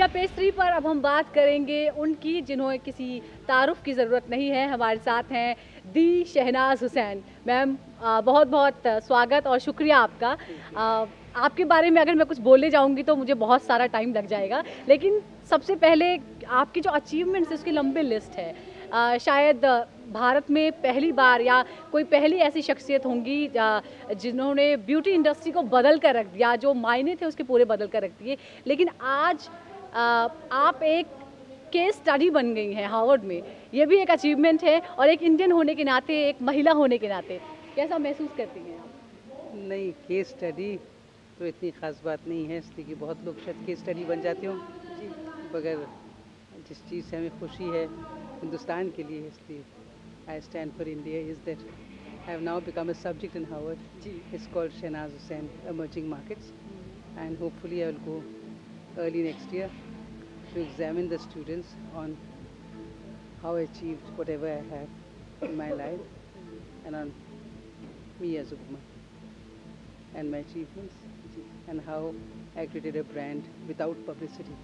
India pastry पर अब हम बात करेंगे उनकी जिन्होंने किसी तारुफ की ज़रूरत नहीं है। हमारे साथ हैं दी शहनाज हुसैन। मैम बहुत बहुत स्वागत और शुक्रिया आपका। आपके बारे में अगर मैं कुछ बोलने जाऊंगी तो मुझे बहुत सारा टाइम लग जाएगा, लेकिन सबसे पहले आपकी जो अचीवमेंट्स है उसकी लंबी लिस्ट है। शायद भारत में पहली बार या कोई पहली ऐसी शख्सियत होंगी जिन्होंने ब्यूटी इंडस्ट्री को बदल कर रख दिया, जो मायने थे उसके पूरे बदल कर रख दिए। लेकिन आज आप एक केस स्टडी बन गई हैं हार्वर्ड में। ये भी एक अचीवमेंट है, और एक इंडियन होने के नाते, एक महिला होने के नाते कैसा महसूस करती हैं आप? नहीं, केस स्टडी तो इतनी ख़ास बात नहीं है, इसलिए कि बहुत लोग शायद केस स्टडी बन जाते हों, मगर जिस चीज़ से हमें खुशी है हिंदुस्तान के लिए, इसलिए I stand for India is that I have now become a subject in Harvard. It's called Shahnaz Husain emerging markets, and hopefully I will go early next year to examine the students on how I achieved whatever I have in my life and on me as a woman and my achievements and how I created a brand without publicity.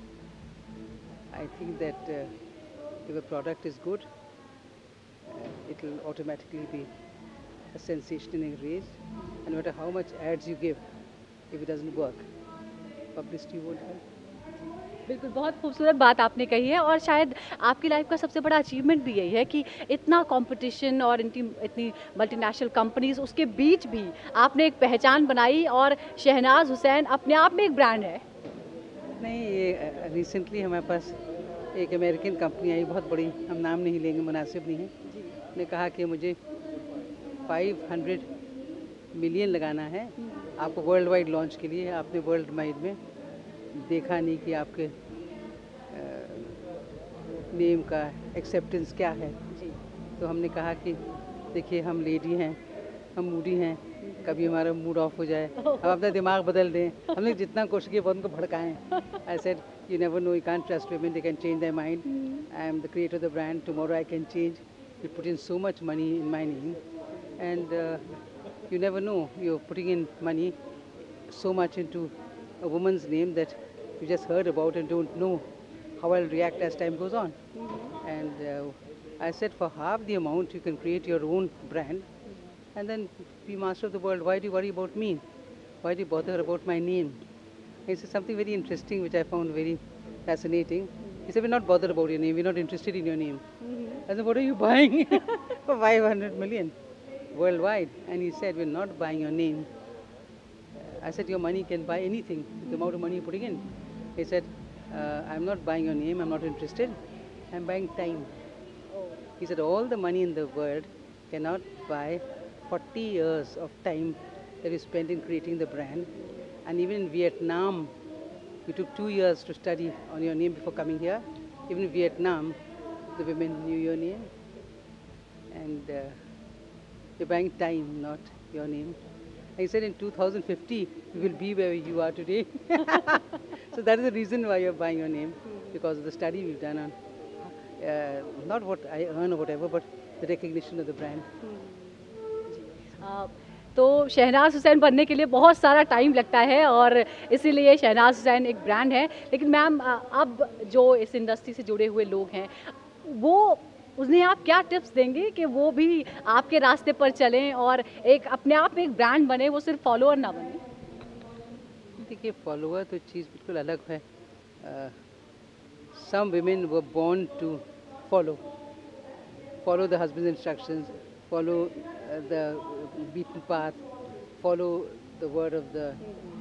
I think that if a product is good, it will automatically be a sensation in a race, and no matter how much ads you give, if it doesn't work, publicity won't help. बिल्कुल, बहुत खूबसूरत बात आपने कही है, और शायद आपकी लाइफ का सबसे बड़ा अचीवमेंट भी यही है कि इतना कंपटीशन और इतनी मल्टीनेशनल कंपनीज, उसके बीच भी आपने एक पहचान बनाई, और शहनाज हुसैन अपने आप में एक ब्रांड है। नहीं, ये रिसेंटली हमारे पास एक अमेरिकन कंपनी आई, बहुत बड़ी, हम नाम नहीं लेंगे, मुनासिब नहीं है। ने कहा कि मुझे 500 मिलियन लगाना है आपको वर्ल्ड वाइड लॉन्च के लिए। आपने वर्ल्ड वाइड में देखा नहीं कि आपके नेम का एक्सेप्टेंस क्या है। तो हमने कहा कि देखिए, हम लेडी हैं, हम मूडी हैं, कभी हमारा मूड ऑफ हो जाए, हम अपना दिमाग बदल दें। हमने जितना कोशिश किया बहुत उनको भड़काएं। I said you never know, you can't trust women, they can change their mind. I am the creator of the brand, tomorrow I can change. You put in so much money in my name, and you never know, you're putting in money so much into a woman's name that you just heard about and don't know how I'll react as time goes on. And I said, for half the amount you can create your own brand and then be master of the world. Why do you worry about me? Why do you bother about my name? He said something very interesting which I found very fascinating. He said, we're not bothered about your name, we're not interested in your name. I said, what are you buying for 500 million worldwide? And he said, we're not buying your name. I said, your money can buy anything, the amount of money you're putting in. He said, I'm not buying your name, I'm not interested, I'm buying time. He said, all the money in the world cannot buy 40 years of time that you spent in creating the brand. And even in Vietnam, you took 2 years to study on your name before coming here. Even in Vietnam, the women knew your name. And you're buying time, not your name. He said in 2050, we will be where you are today. So that is the reason why you're buying your name, because of the study we've done on, not what I earn or whatever, but the recognition of the brand. तो शहनाज हुसैन बनने के लिए बहुत सारा time लगता है, और इसीलिए शहनाज हुसैन एक ब्रांड है। लेकिन मैम, अब जो इस इंडस्ट्री से जुड़े हुए लोग हैं, वो उन्हें आप क्या टिप्स देंगे कि वो भी आपके रास्ते पर चलें और एक अपने आप में एक ब्रांड बने, वो सिर्फ फॉलोअर ना बने? देखिए, फॉलोअर तो चीज़ बिल्कुल अलग है। Some women were born to follow the husband's instructions, follow the beaten path, follow the word of the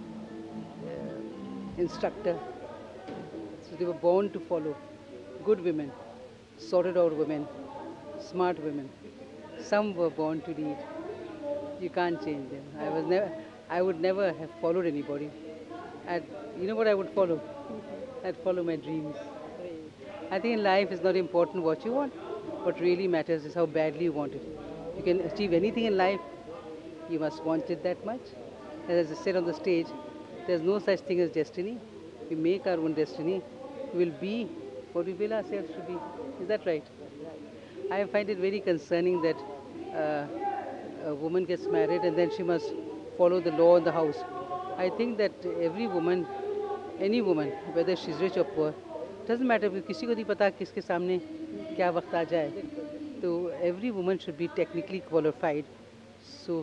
instructor. So they were born to follow. Good women, sorted out women, smart women. Some were born to lead. You can't change them. I would never have followed anybody. You know what I would follow? I'd follow my dreams. I think in life it's not important what you want. What really matters is how badly you want it. You can achieve anything in life, you must want it that much. As I said on the stage, there's no such thing as destiny. We make our own destiny. We will be what we will ourselves to be. Is that right? I find it very concerning that a woman gets married and then she must follow the law in the house. I think that every woman any woman whether she is rich और poor, doesn't matter, किसी को नहीं पता किसके सामने क्या वक्त आ जाए. तो every woman should be technically qualified. So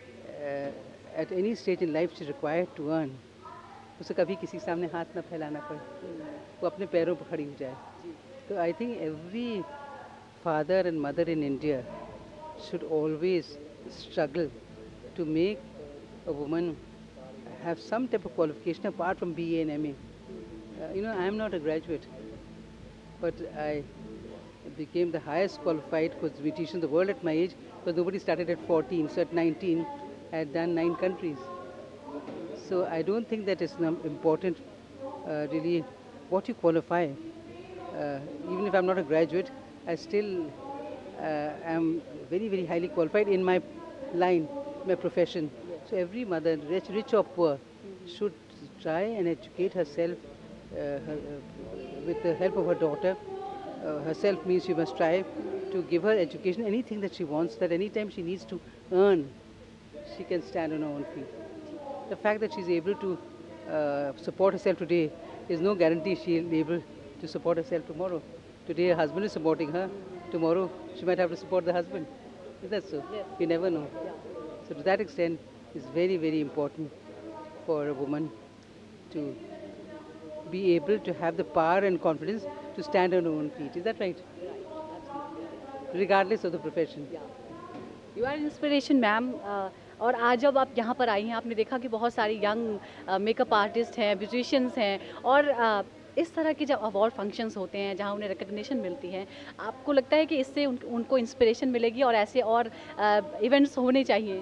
at any stage in life she required to earn. उसे कभी किसी के सामने हाथ ना फैलाना पड़े, वो अपने पैरों पर खड़ी हो जाए. तो I think every father and mother in India should always struggle to make a woman have some type of qualification apart from BA and MA. I am not a graduate, but I became the highest qualified cosmetician in the world at my age, because nobody started at 14. So at 19, I had done 9 countries. So I don't think that it's important really what you qualify. Even if I'm not a graduate, I still am very, very highly qualified in my line, my profession. So every mother, rich or poor, should try and educate herself with the help of her daughter. Herself means she must try to give her education, anything that she wants, that anytime she needs to earn, she can stand on her own feet. The fact that she's able to support herself today is no guarantee she'll be able to support herself tomorrow. Today her husband is supporting her, tomorrow she might have to support the husband. Is that so? Yes. You never know. Yeah. So to that extent, it's very, very important for a woman to be able to have the power and confidence to stand on her own feet. Is that right? Regardless of the profession. You are inspiration ma'am. और आज जब आप यहाँ पर आई हैं, आपने देखा कि बहुत सारी यंग मेकअप आर्टिस्ट हैं, ब्यूटिशियंस हैं, और इस तरह के जब अवार्ड फंक्शंस होते हैं जहाँ उन्हें रिकग्निशन मिलती है, आपको लगता है कि इससे उनको इंस्पिरेशन मिलेगी और ऐसे और इवेंट्स होने चाहिए?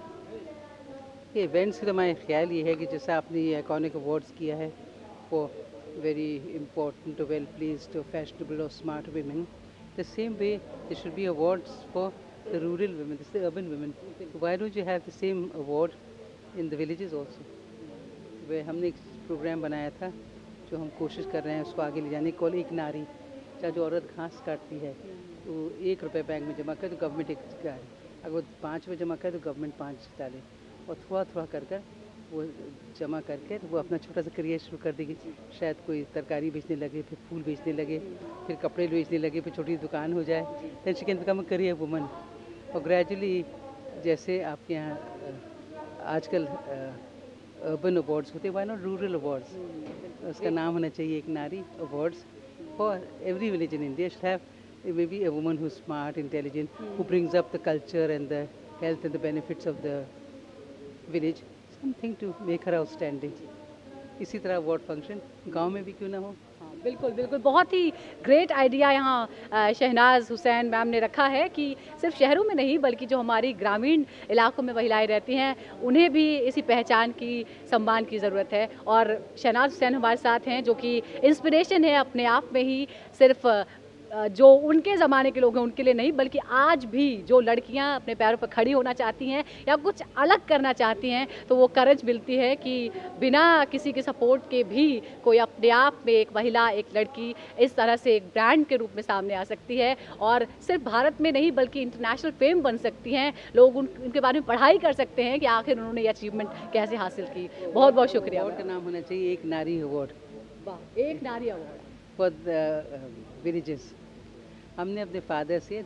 ये इवेंट्स की तो मैं ख्याल ये है कि जैसा आपने ये आइकॉनिक अवार्ड्स किया है for very important, well placed, fashionable और smart women, the same way there should be awards for the rural women, the urban women. Why don't you have the same award in the villages also? where हमने एक programme बनाया था जो हम कोशिश कर रहे हैं उसको आगे ले जाने की. कॉल एक नारी, चाहे जो औरत घास काटती है तो ₹1 बैंक में जमा करे तो गवर्नमेंट 1 डाले, अगर वो 5 में जमा करे तो गवर्नमेंट 5 डाले, और थोड़ा थोड़ा कर वो जमा करके वो अपना छोटा सा करियर शुरू कर देगी. शायद कोई तरकारी बेचने लगे, फिर फूल बेचने लगे, फिर कपड़े बेचने लगे, फिर छोटी दुकान हो जाए. Then she can become a career woman. और ग्रेजुअली जैसे आपके यहाँ आजकल अर्बन अवार्ड्स होते हैं, व्हाई नॉट रूरल अवार्ड्स? उसका नाम होना चाहिए एक नारी awards for every village in India. Should have maybe a woman who smart, intelligent, who brings up the culture and the health and the benefits of the village, something to make her outstanding. इसी तरह award function गांव में भी क्यों ना हो. बिल्कुल बिल्कुल, बहुत ही ग्रेट आइडिया यहाँ शहनाज हुसैन मैम ने रखा है कि सिर्फ शहरों में नहीं बल्कि जो हमारी ग्रामीण इलाकों में महिलाएं रहती हैं उन्हें भी इसी पहचान की, सम्मान की ज़रूरत है. और शहनाज हुसैन हमारे साथ हैं जो कि इंस्पिरेशन है अपने आप में ही, सिर्फ जो उनके ज़माने के लोग हैं उनके लिए नहीं बल्कि आज भी जो लड़कियां अपने पैरों पर खड़ी होना चाहती हैं या कुछ अलग करना चाहती हैं तो वो करेज मिलती है कि बिना किसी के सपोर्ट के भी कोई अपने आप में एक महिला, एक लड़की इस तरह से एक ब्रांड के रूप में सामने आ सकती है और सिर्फ भारत में नहीं बल्कि इंटरनेशनल फेम बन सकती हैं. लोग उनके बारे में पढ़ाई कर सकते हैं कि आखिर उन्होंने ये अचीवमेंट कैसे हासिल की. बहुत बहुत शुक्रिया. अवार्ड का नाम होना चाहिए एक नारी अवार्ड. वाह, एक नारी अवार्ड फॉर द विलेजेस. हमने अपने फादर से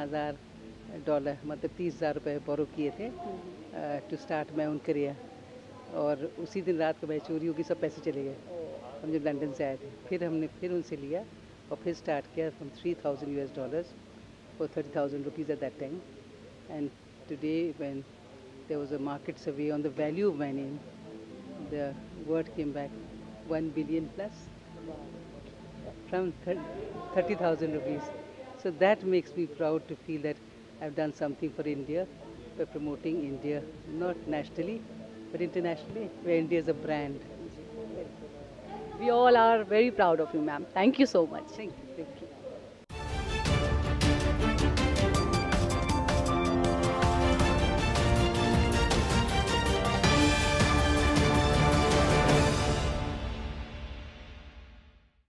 $3,000 मतलब ₹30,000 बोरो किए थे to start my own career. और उसी दिन रात को भाई चोरी होगी, सब पैसे चले गए. हम जब लंदन से आए थे फिर हमने फिर उनसे लिया और फिर स्टार्ट किया from $3,000 for 30,000 rupees at that time. And today when there was a market survey on the value of my name, the word came back 1 billion plus from 30,000 rupees. So that makes me proud to feel that I've done something for India by promoting India, not nationally, but internationally, where India is a brand. We all are very proud of you, ma'am. Thank you so much. Thank you.